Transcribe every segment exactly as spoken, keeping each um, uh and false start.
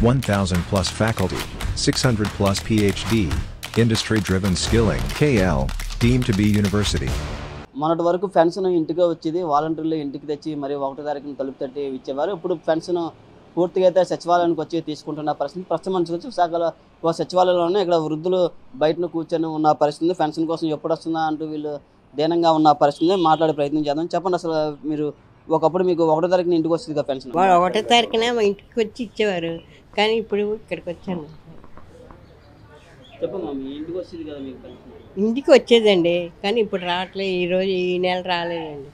one thousand plus faculty, six hundred plus PhD, industry-driven skilling. K L, deemed to be university. మొన్నటి వరకు pension ఇంటికి వచ్చేది, వాలంటీర్లు ఇంటికి తెచ్చి మరి ఒకటో తారీఖున తలుపు తట్టి ఇచ్చేవారు. ఇప్పుడు పెన్షన్ పూర్తిగా అయితే సచివాలయానికి వచ్చి తీసుకుంటున్న పరిస్థితి ప్రస్తుతం నుంచి విశాఖలో ఒక సచివాలయంలోనే ఇక్కడ వృద్ధులు బయటను కూర్చొని ఉన్న పరిస్థితి. పెన్షన్ కోసం ఎప్పుడు వస్తుందా అంటూ వీళ్ళు దీనంగా ఉన్న పరిస్థితి. మాట్లాడే ప్రయత్నం చేద్దాం. చెప్పండి, అసలు మీరు ఒకప్పుడు మీకు ఒకటో తారీఖున ఇంటికి వస్తుంది కదా పెన్షన్? ఒకటో తారీఖున మా ఇంటికి వచ్చి ఇచ్చేవారు, కానీ ఇప్పుడు ఇక్కడికి వచ్చాను. చెప్పమ్మా, మీ ఇంటికి వస్తుంది కదా మీకు పెన్షన్? ఇంటికి వచ్చేదండి, కానీ ఇప్పుడు రావట్లేదు. ఈరోజు ఈ నెల రాలేదండి.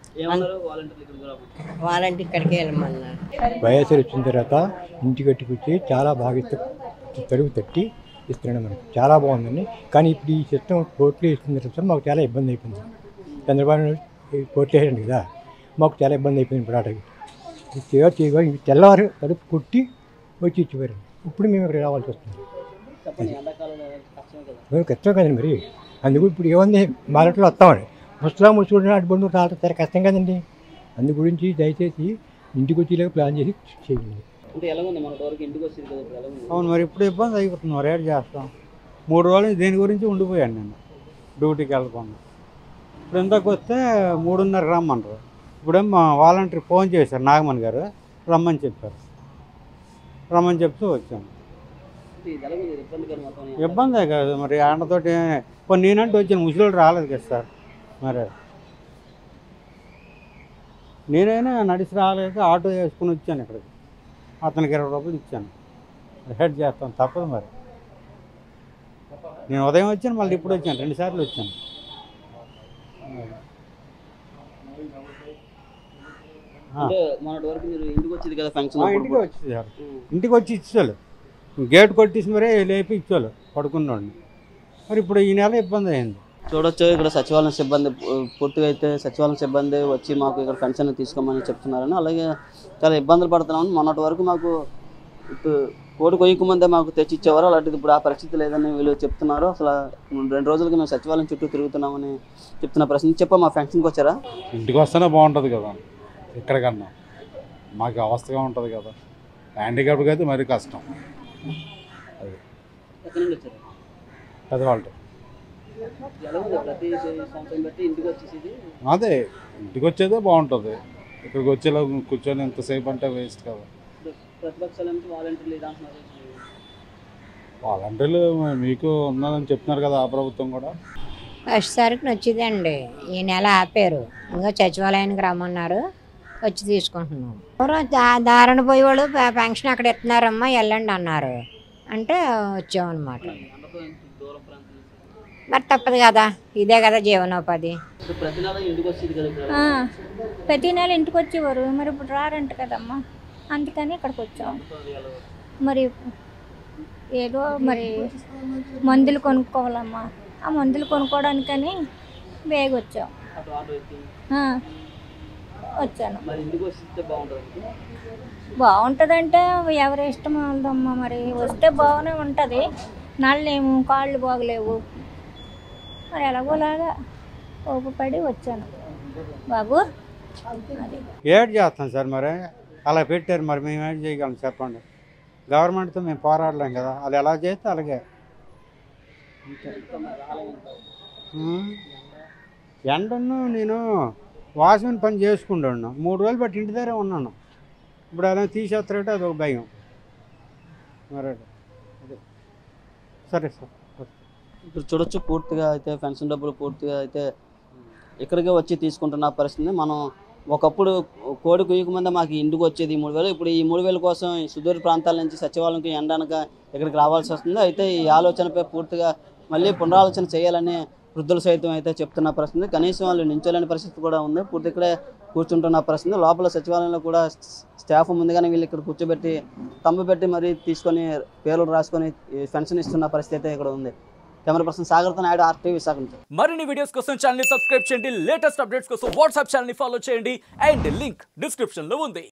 వాలంటీ ఇక్కడికి వెళ్ళమన్నారు. వైఎస్ఆర్ వచ్చిన తర్వాత ఇంటి కట్టుకొచ్చి చాలా బాగా తలుపు తట్టి ఇస్తున్నాడు మనకి, చాలా బాగుందండి. కానీ ఇప్పుడు ఈ సిస్టమ్ కోర్టులో ఇస్తున్న తర్వాత మాకు చాలా ఇబ్బంది అయిపోయింది. చంద్రబాబు కోర్టులో వేయండి కదా, మాకు చాలా ఇబ్బంది అయిపోయింది. ఇప్పుడు ఆటకి తెల్లవారు తలుపు కొట్టి వచ్చి ఇచ్చేవారు. ఇప్పుడు మేము ఇక్కడ రావాల్సి వస్తుంది. మేము కష్టం కదండి మరి. అందుకు ఇప్పుడు ఏముంది, మాలట్లో వస్తామండి, ముసలా ముసుడు అటు బంధువులు రావడం చాలా కష్టం కదండి. అందు గురించి దయచేసి ఇంటికి వచ్చేలాగా ప్లాన్ చేసి చేయండి. అవును, మరి ఇప్పుడు ఇబ్బంది అయిపోతుంది. మరి ఏడు చేస్తాం. మూడు రోజులు దేని గురించి ఉండిపోయాను నేను, డ్యూటీకి వెళ్ళకుండా. ఇప్పుడు ఇంతకు వస్తే మూడున్నర రమ్మన్నారు. ఇప్పుడేం మా వాలంటీర్ ఫోన్ చేశారు, నాగమణి గారు రమ్మని చెప్పారు. రమ్మని చెప్తూ వచ్చాను. ఇబ్బందే కాదు మరి, ఆడతోటి కొన్ని నేనంటే వచ్చాను, ముసలోడు రాలేదు కదా సార్. మరి నేనైనా నడిచి రాలేక ఆటో వేసుకుని వచ్చాను ఇక్కడికి. అతనికి ఇరవై రూపాయలు ఇచ్చాను, హెడ్ చేస్తాను, తప్పదు మరి. నేను ఉదయం వచ్చాను, మళ్ళీ ఇప్పుడు వచ్చాను, రెండు సార్లు వచ్చాను. ఇంటికి వచ్చేది కదా పెన్షన్? ఇంటికి వచ్చేది సార్, ఇంటికి వచ్చి ఇచ్చేవాళ్ళు. గేట్ కొట్టేసి మరే లేపి ఇచ్చేవాళ్ళు పడుకున్నోడిని. మరి ఇప్పుడు ఈ నెల ఇబ్బంది అయింది. చూడొచ్చు, ఇక్కడ సచివాలయం సిబ్బంది పూర్తిగా అయితే సచివాలయం సిబ్బంది వచ్చి మాకు ఇక్కడ పెన్షన్ తీసుకోమని చెప్తున్నారని, అలాగే చాలా ఇబ్బందులు పడుతున్నామని. మొన్నటి వరకు మాకు కోడి కొయ్యకు ముందే మాకు తెచ్చి ఇచ్చేవారు, అలాంటిది ఇప్పుడు ఆ పరిస్థితి లేదని వీళ్ళు చెప్తున్నారు. అసలు రెండు రోజులకి మేము సచివాలయం చుట్టూ తిరుగుతున్నామని చెప్తున్న ప్రశ్న. చెప్ప మా పెన్షన్కి వచ్చారా? ఇంటికి వస్తేనే బాగుంటుంది కదా, ఇక్కడికన్నా మాకు అవస్థగా ఉంటుంది కదా. హ్యాండిక్యాప్కి అయితే మరీ కష్టం. అది పెద్దవాళ్ళు అదే ఇంటికి వచ్చేదే బాగుంటుంది. ఇక్కడికి వచ్చేలా కూర్చొని ఎంతసేపు అంటే వేస్ట్ కదా. వాలంటీర్లు మీకు ఉన్నదని చెప్తున్నారు కదా, ఆ ప్రభుత్వం కూడా. ఫస్ట్ తారీఖున వచ్చిందండి, ఈ నెల ఆపారు. ఇంకా సచివాలయానికి రమ్మన్నారు, వచ్చి తీసుకుంటున్నాం. దారుణ పోయి వాళ్ళు పెన్షన్ అక్కడ ఇస్తున్నారమ్మా వెళ్ళండి అన్నారు, అంటే వచ్చామన్నమాట. మరి తప్పదు కదా, ఇదే కదా జీవనోపాధి. ప్రతి నెల ఇంటికి వచ్చేవారు, మరి ఇప్పుడు రారంట కదమ్మా, అందుకని ఇక్కడికి వచ్చాం. మరి ఏదో మరి మందులు కొనుక్కోవాలమ్మా, ఆ మందులు కొనుక్కోవడానికని వేగ వచ్చాం. వచ్చాను. బాగుంటుందంటే ఎవరి ఇష్టం ఉందమ్మా, మరి వస్తే బాగానే ఉంటుంది. నళ్ళేమో కాళ్ళు బాగలేవు, మరి ఎలాగోలాగా ఓపపడి వచ్చాను బాబు. ఏడ్ చేస్తాం సార్, మరి అలా పెట్టారు, మరి మేము ఏం చేయగలం చెప్పండి. గవర్నమెంట్తో మేము పోరాడలేం కదా, అది ఎలా చేస్తే అలాగే. ఎండను నేను వాసన పని చేసుకుంటున్నాను, మూడు రోజులు బట్టి ఇంటి దగ్గరే ఉన్నాను. ఇప్పుడు అలా తీసేస్తారంటే అది ఒక భయం. మరి అదే సరే సార్. ఇప్పుడు చూడొచ్చు, పూర్తిగా అయితే పెన్షన్ డబ్బులు పూర్తిగా అయితే ఇక్కడికే వచ్చి తీసుకుంటున్న పరిస్థితి. మనం ఒకప్పుడు కోడి కుయ్యకు ముందే మాకు ఇంటికి వచ్చేది మూడు వేలు, ఇప్పుడు ఈ మూడు వేల కోసం సుదూర ప్రాంతాల నుంచి సచివాలయంకి ఎండనక ఇక్కడికి రావాల్సి వస్తుంది. అయితే ఈ ఆలోచనపై పూర్తిగా మళ్ళీ పునరాలోచన చేయాలని వృద్ధులు సైతం అయితే చెప్తున్న పరిస్థితి. కనీసం వాళ్ళు నించోలేని పరిస్థితి కూడా ఉంది, పూర్తి ఇక్కడే కూర్చుంటున్న పరిస్థితి. లోపల సచివాలయంలో కూడా స్టాఫ్ ముందుగానే వీళ్ళు ఇక్కడ కూర్చోబెట్టి తమ్ము పెట్టి మరీ తీసుకొని పేర్లు రాసుకొని పెన్షన్ ఇస్తున్న పరిస్థితి అయితే ఇక్కడ ఉంది. కెమెరా పర్సన్ సాగర్తో నాయుడు, ఆర్టీవీ విశాఖ. మరిన్ని వీడియోస్ కోసం ఛానల్ ని సబ్స్క్రైబ్ చేయండి, లేటెస్ట్ అప్డేట్స్ కోసం వాట్సాప్ ఛానల్ ని ఫాలో చేయండి, అండ్ లింక్ డిస్క్రిప్షన్ లో ఉంది.